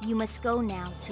You must go now to...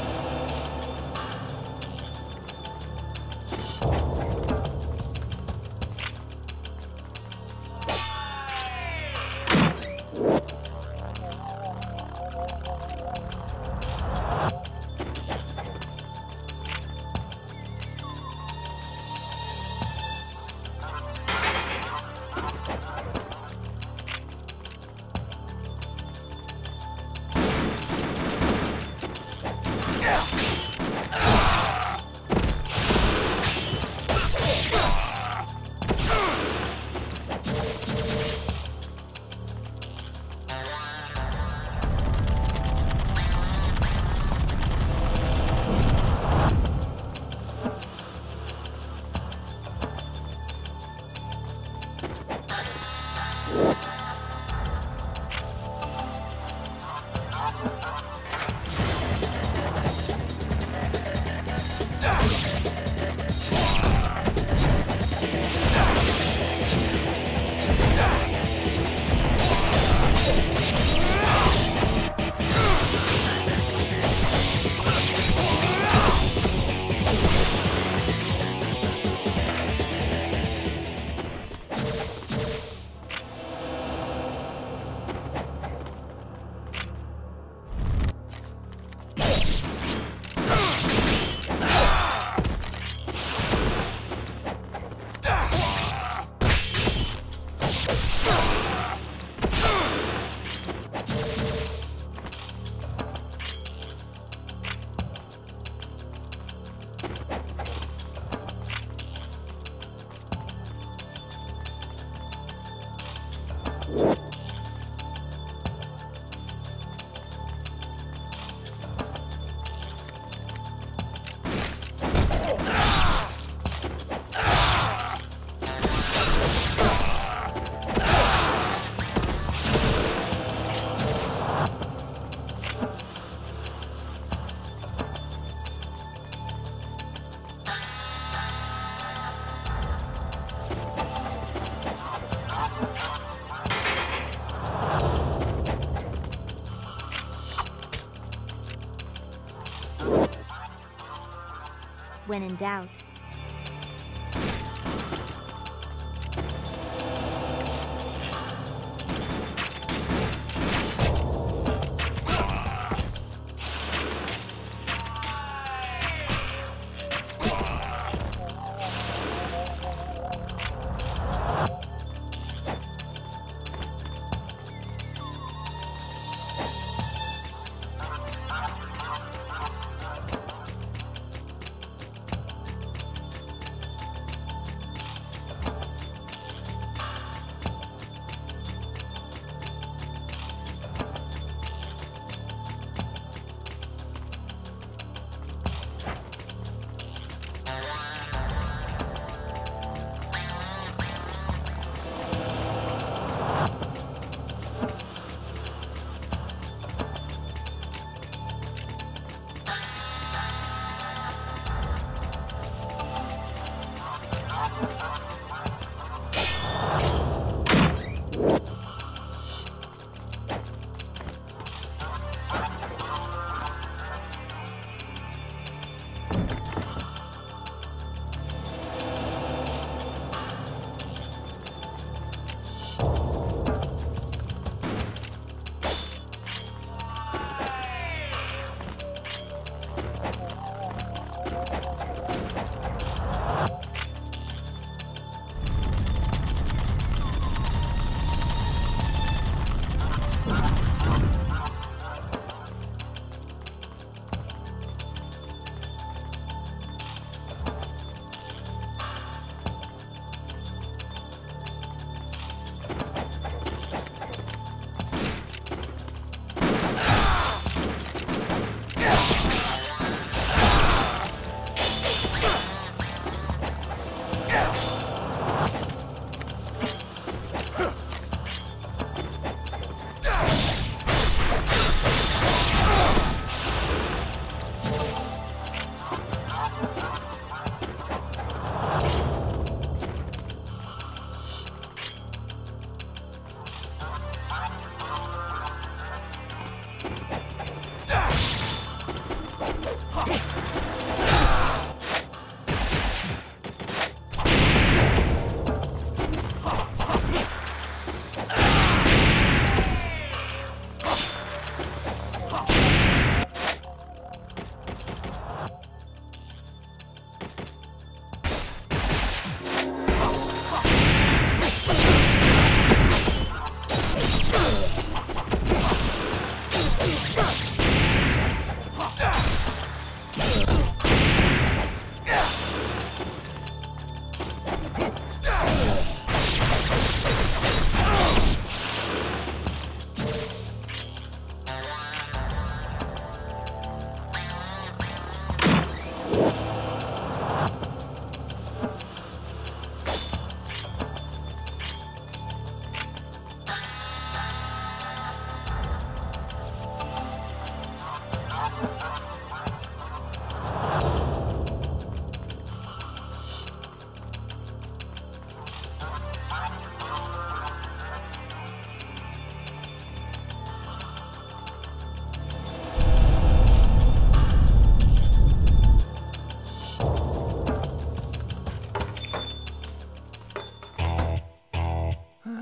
When in doubt.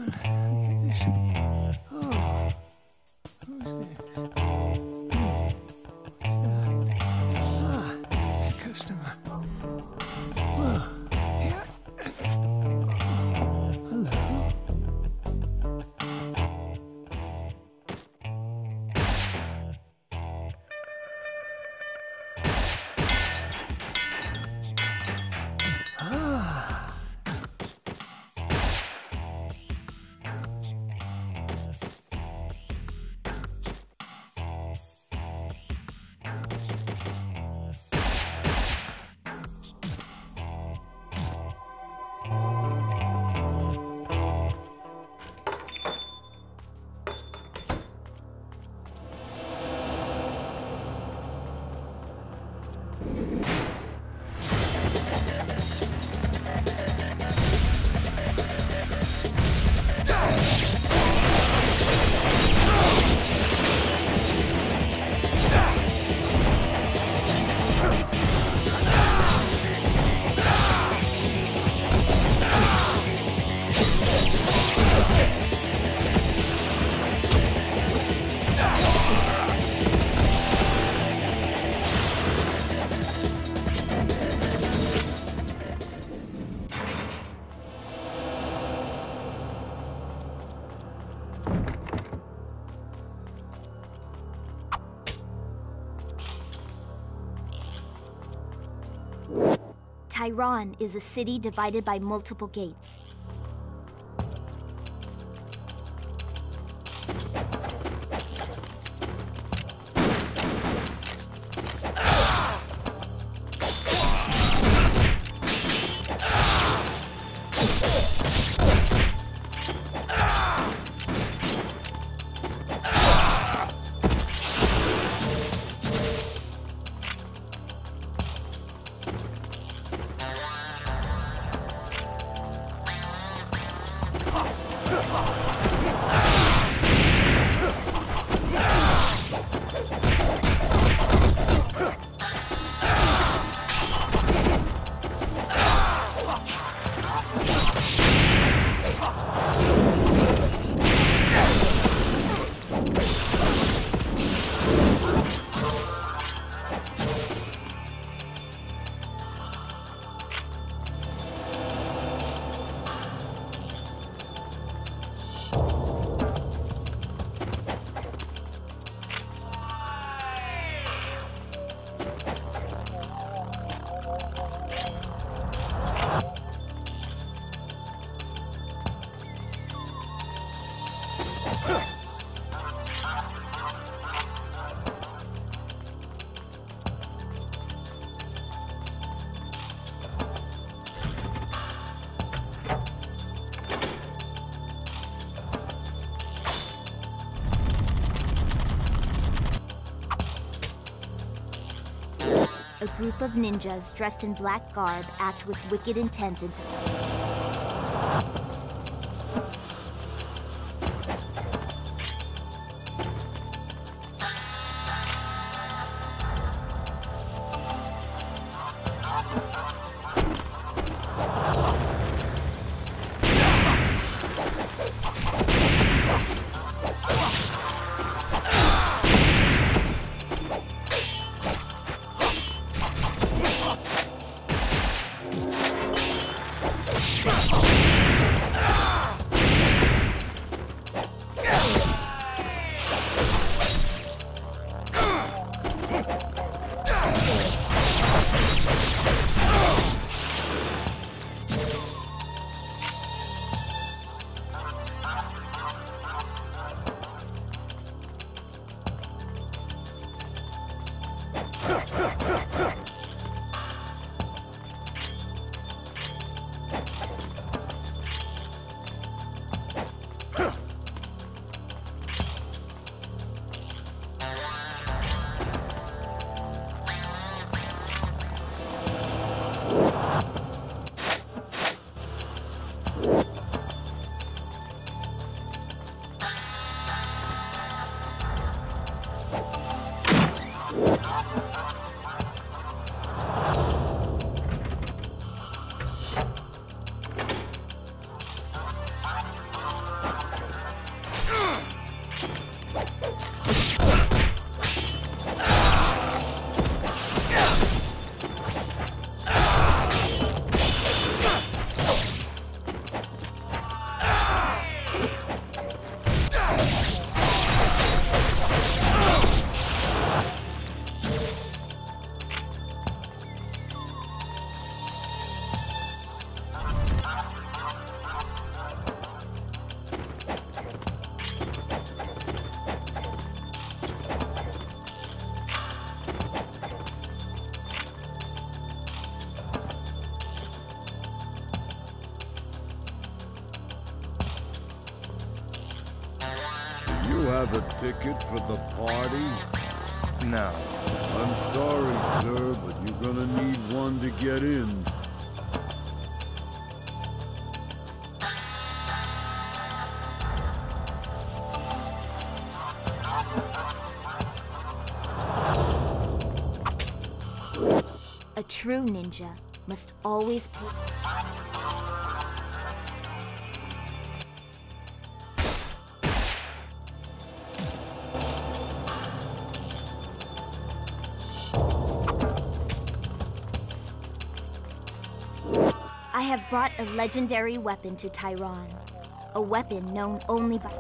Tyron is a city divided by multiple gates. A group of ninjas dressed in black garb act with wicked intent and you have a ticket for the party? No. I'm sorry, sir, but you're gonna need one to get in. A true ninja must always put... I have brought a legendary weapon to Tyron. A weapon known only by...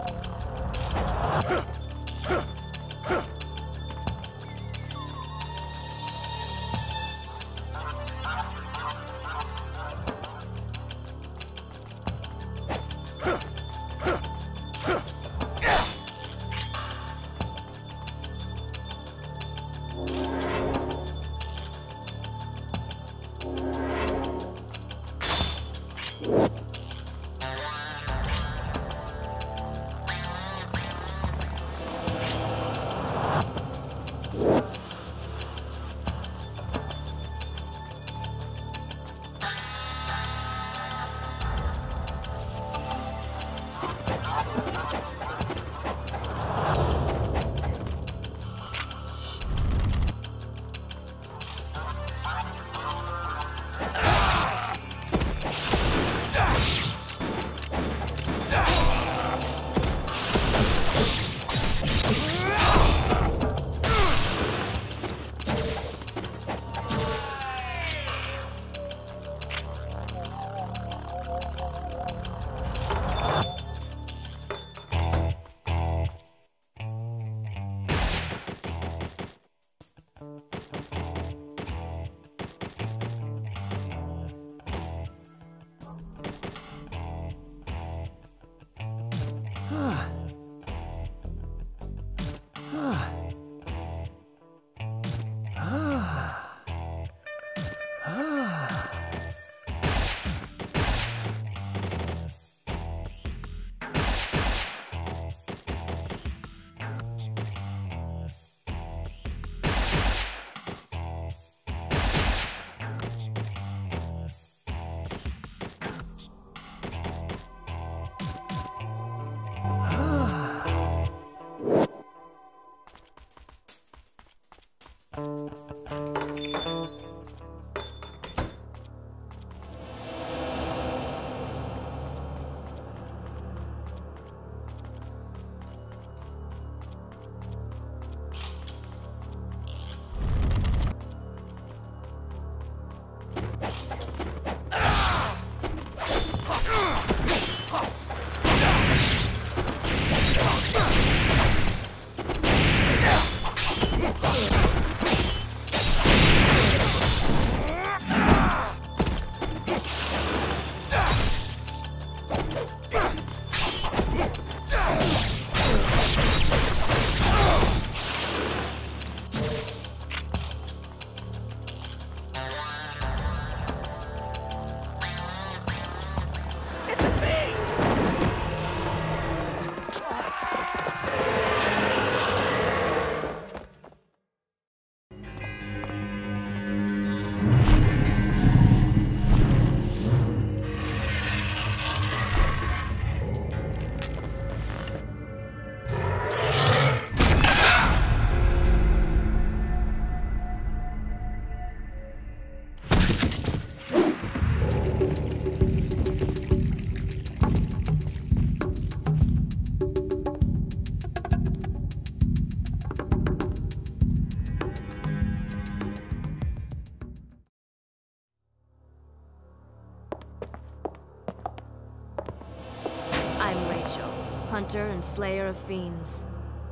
Hunter and slayer of fiends.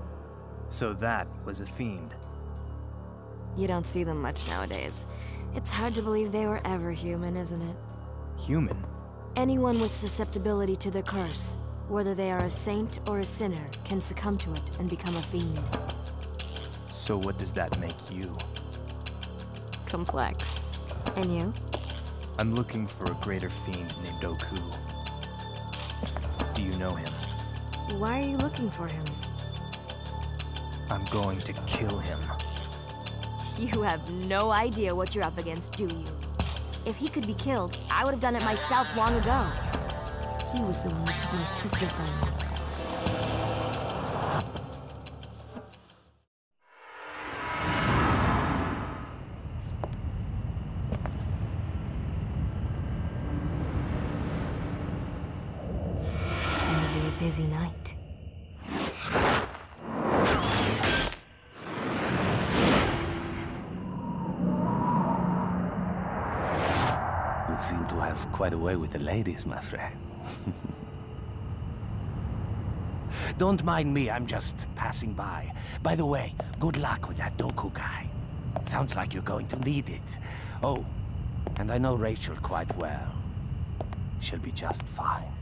So that was a fiend. You don't see them much nowadays. It's hard to believe they were ever human, isn't it? Human? Anyone with susceptibility to the curse, whether they are a saint or a sinner, can succumb to it and become a fiend. So what does that make you? Complex. And you? I'm looking for a greater fiend named Oku. Do you know him? Why are you looking for him? I'm going to kill him. You have no idea what you're up against, do you? If he could be killed, I would have done it myself long ago. He was the one that took my sister from me. It's gonna be a busy night. You seem to have quite a way with the ladies, my friend. Don't mind me, I'm just passing by. By the way, good luck with that Doku guy. Sounds like you're going to need it. Oh, and I know Rachel quite well. She'll be just fine.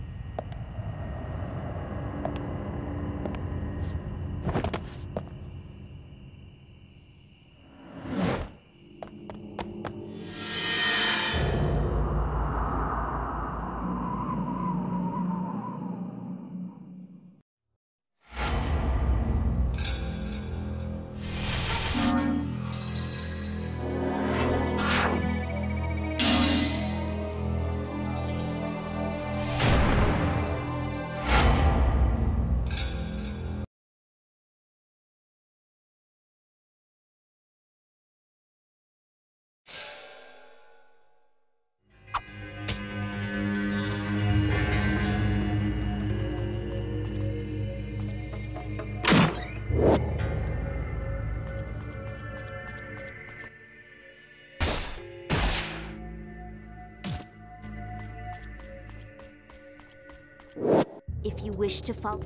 If you wish to follow...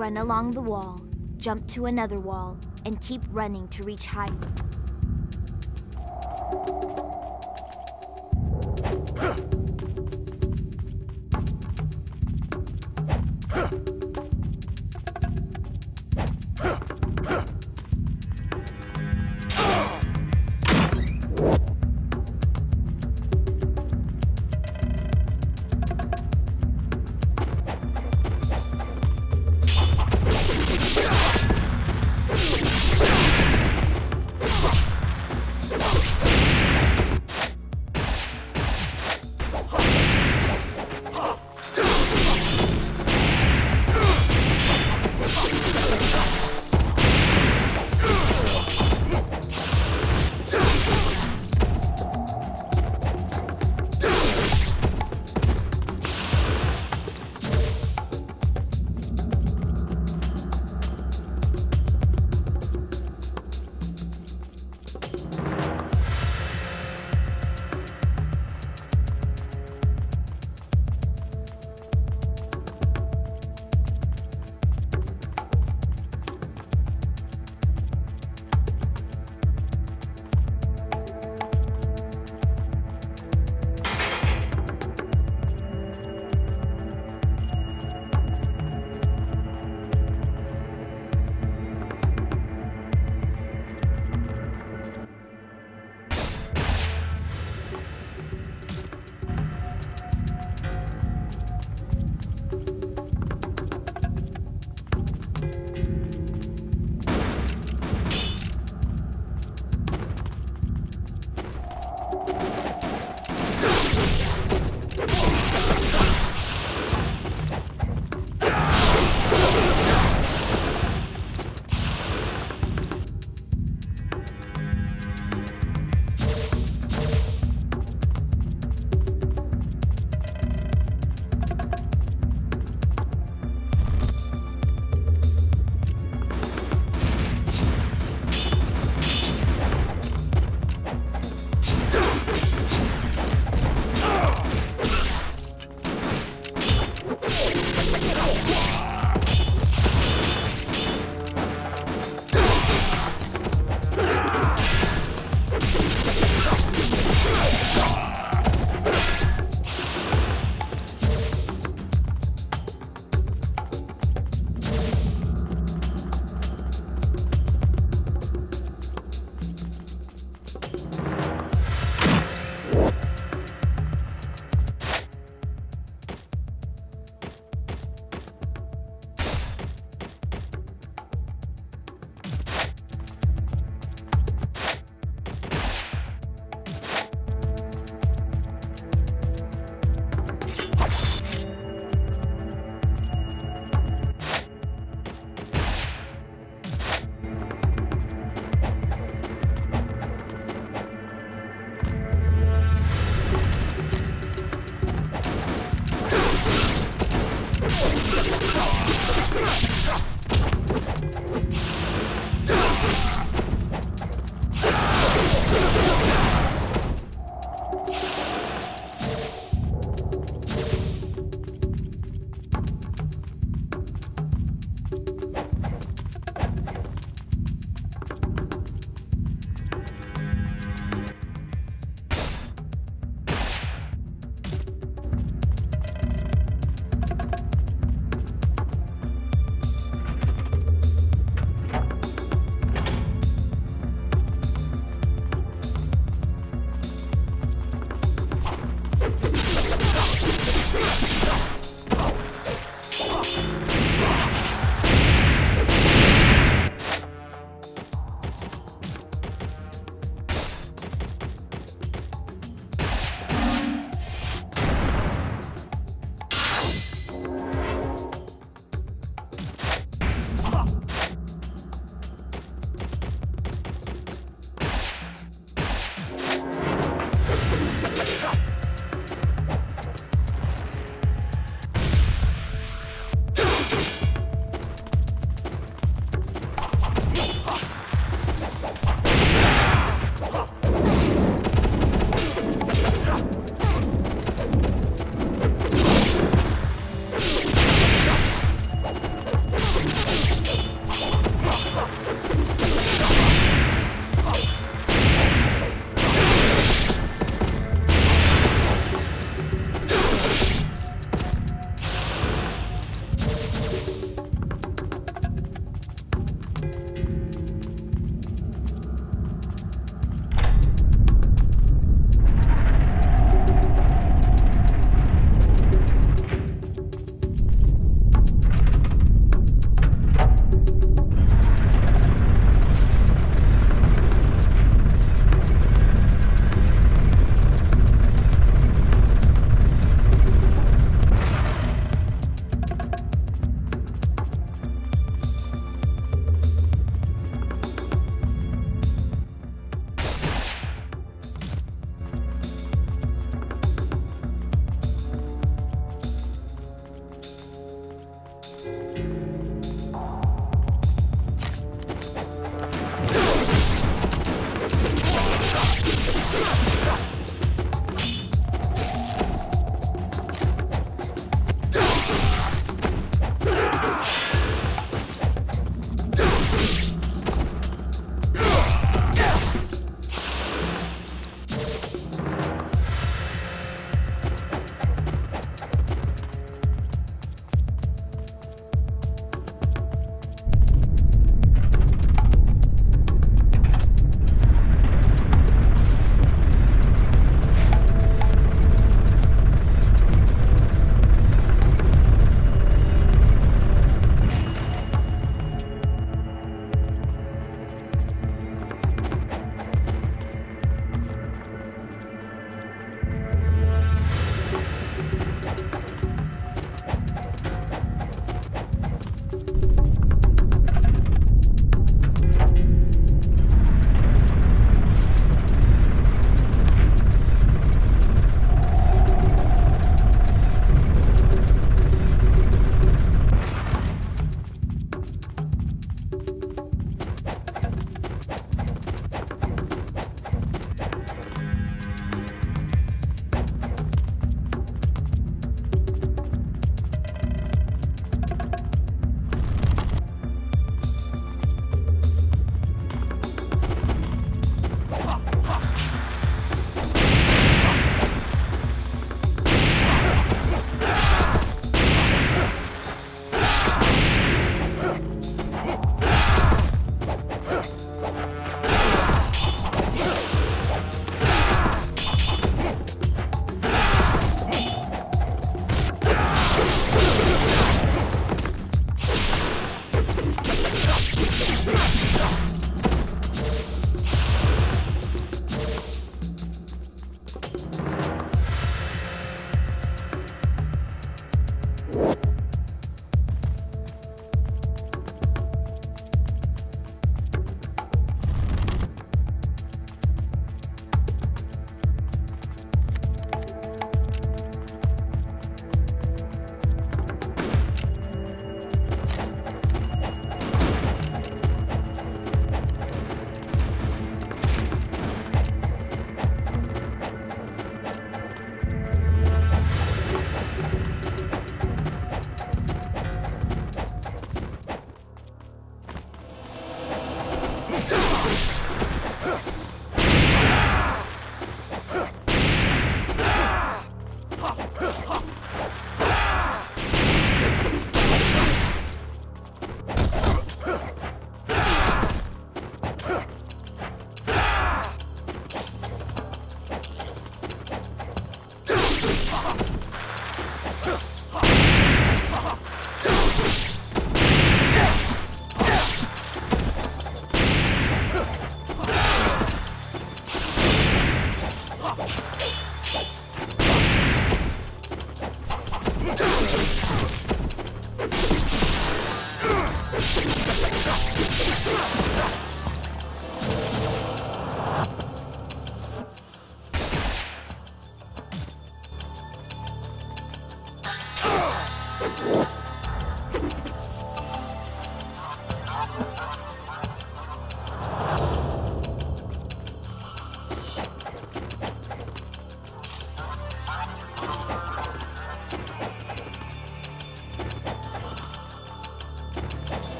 run along the wall, jump to another wall, and keep running to reach higher.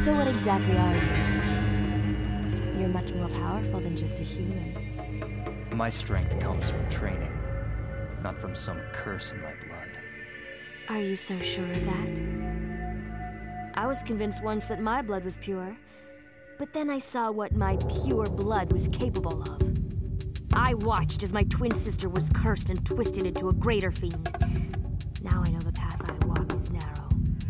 So what exactly are you? You're much more powerful than just a human. My strength comes from training, not from some curse in my blood. Are you so sure of that? I was convinced once that my blood was pure, but then I saw what my pure blood was capable of. I watched as my twin sister was cursed and twisted into a greater fiend. Now I know the path I walk is narrow.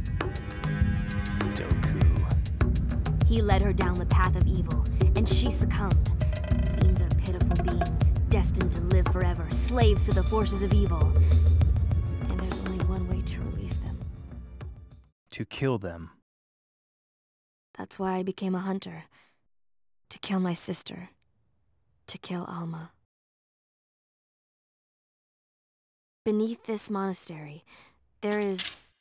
Doku. He led her down the path of evil, and she succumbed. Fiends are pitiful beings, destined to live forever, slaves to the forces of evil. And there's only one way to release them. To kill them. That's why I became a hunter. To kill my sister. To kill Alma. Beneath this monastery, there is...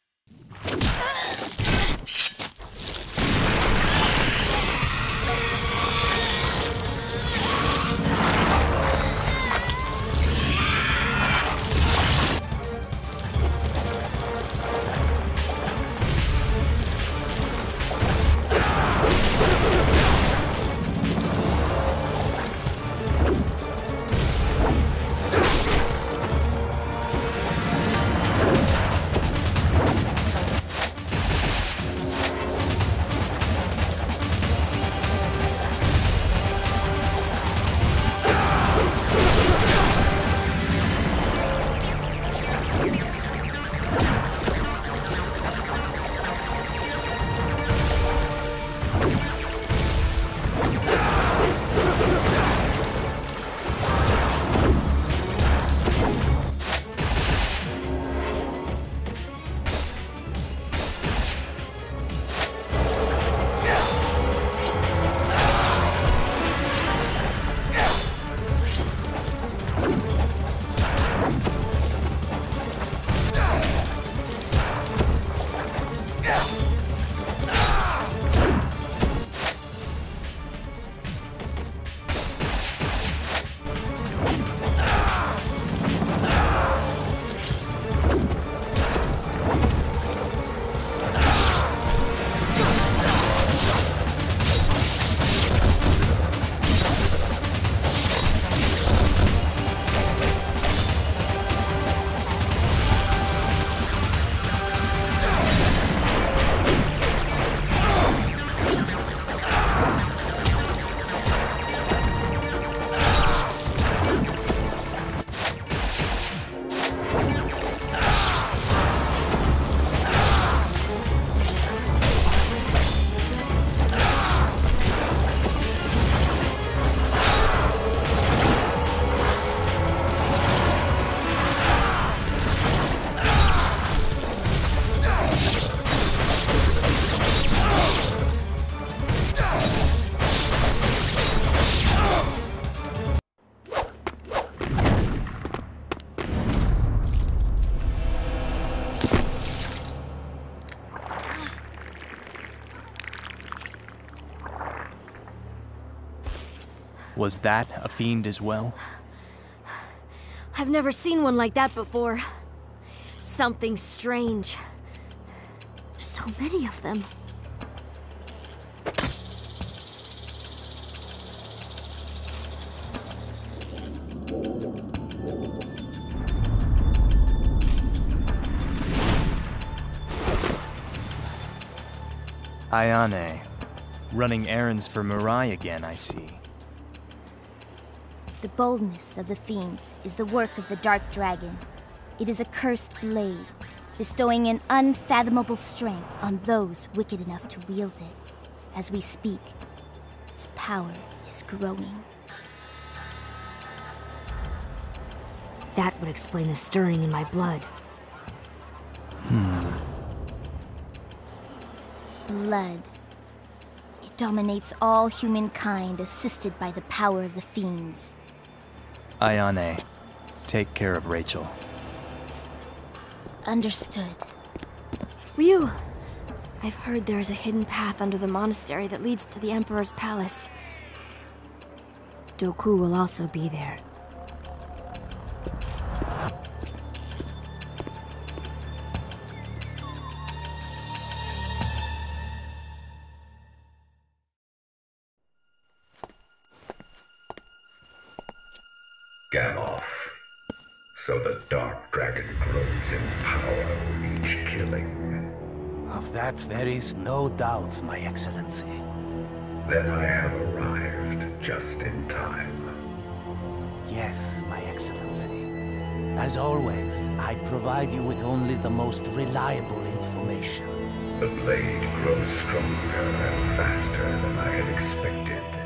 Was that a fiend as well? I've never seen one like that before. Something strange. So many of them. Ayane. Running errands for Mirai again, I see. The boldness of the fiends is the work of the Dark Dragon. It is a cursed blade, bestowing an unfathomable strength on those wicked enough to wield it. As we speak, its power is growing. That would explain the stirring in my blood. Blood. It dominates all humankind, assisted by the power of the fiends. Ayane, take care of Rachel. Understood. Ryu! I've heard there is a hidden path under the monastery that leads to the Emperor's palace. Doku will also be there. Gamoth. So the Dark Dragon grows in power with each killing. Of that there is no doubt, My Excellency. Then I have arrived just in time. Yes, My Excellency. As always, I provide you with only the most reliable information. The blade grows stronger and faster than I had expected.